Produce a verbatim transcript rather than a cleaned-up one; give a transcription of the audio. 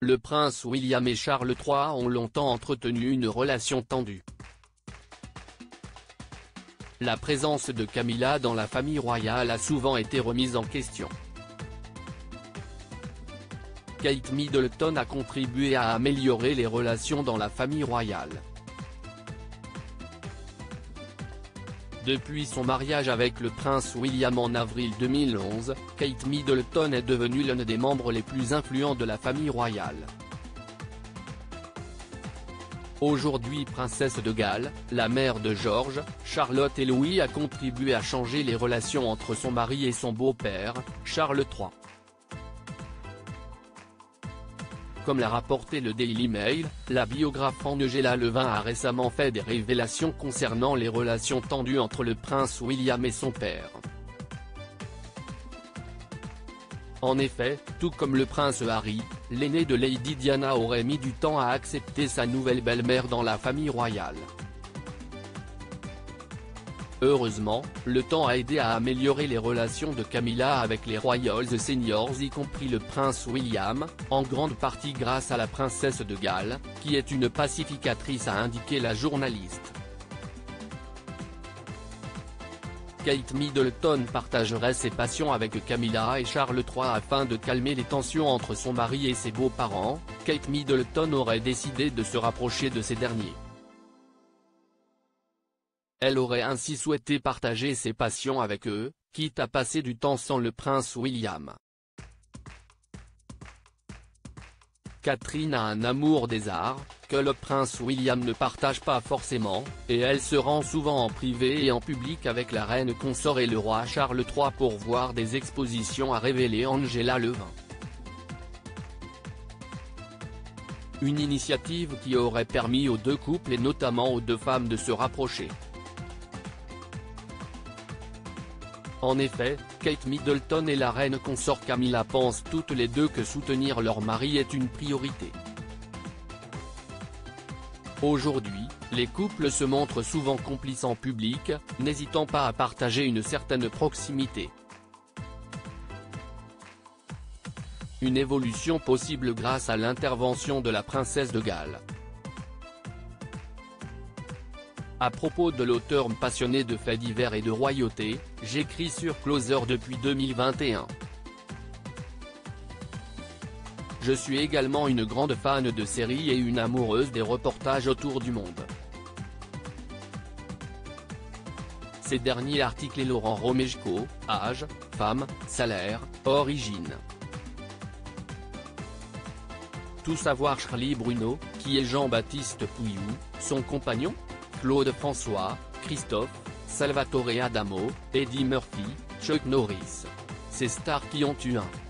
le prince William et Charles trois ont longtemps entretenu une relation tendue. La présence de Camilla dans la famille royale a souvent été remise en question. Kate Middleton a contribué à améliorer les relations dans la famille royale. Depuis son mariage avec le prince William en avril deux mille onze, Kate Middleton est devenue l'un des membres les plus influents de la famille royale. Aujourd'hui princesse de Galles, la mère de George, Charlotte et Louis a contribué à changer les relations entre son mari et son beau-père, Charles trois. Comme l'a rapporté le Daily Mail, la biographe Angela Levin a récemment fait des révélations concernant les relations tendues entre le prince William et son père. En effet, tout comme le prince Harry, l'aîné de Lady Diana aurait mis du temps à accepter sa nouvelle belle-mère dans la famille royale. Heureusement, le temps a aidé à améliorer les relations de Camilla avec les Royals Seniors y compris le prince William, en grande partie grâce à la princesse de Galles, qui est une pacificatrice a indiqué la journaliste. Kate Middleton partagerait ses passions avec Camilla et Charles trois afin de calmer les tensions entre son mari et ses beaux-parents. Kate Middleton aurait décidé de se rapprocher de ces derniers. Elle aurait ainsi souhaité partager ses passions avec eux, quitte à passer du temps sans le prince William. Catherine a un amour des arts, que le prince William ne partage pas forcément, et elle se rend souvent en privé et en public avec la reine consort et le roi Charles trois pour voir des expositions, a révélé Angela Levin. Une initiative qui aurait permis aux deux couples et notamment aux deux femmes de se rapprocher. En effet, Kate Middleton et la reine consort Camilla pensent toutes les deux que soutenir leur mari est une priorité. Aujourd'hui, les couples se montrent souvent complices en public, n'hésitant pas à partager une certaine proximité. Une évolution possible grâce à l'intervention de la princesse de Galles. À propos de l'auteur passionné de faits divers et de royauté, j'écris sur Closer depuis deux mille vingt et un. Je suis également une grande fan de séries et une amoureuse des reportages autour du monde. Ces derniers articles et Laurent Romeshko, âge, femme, salaire, origine. Tout savoir Charlie Bruno, qui est Jean-Baptiste Pouillou, son compagnon ? Claude François, Christophe, Salvatore Adamo, Eddie Murphy, Chuck Norris. Ces stars qui ont eu un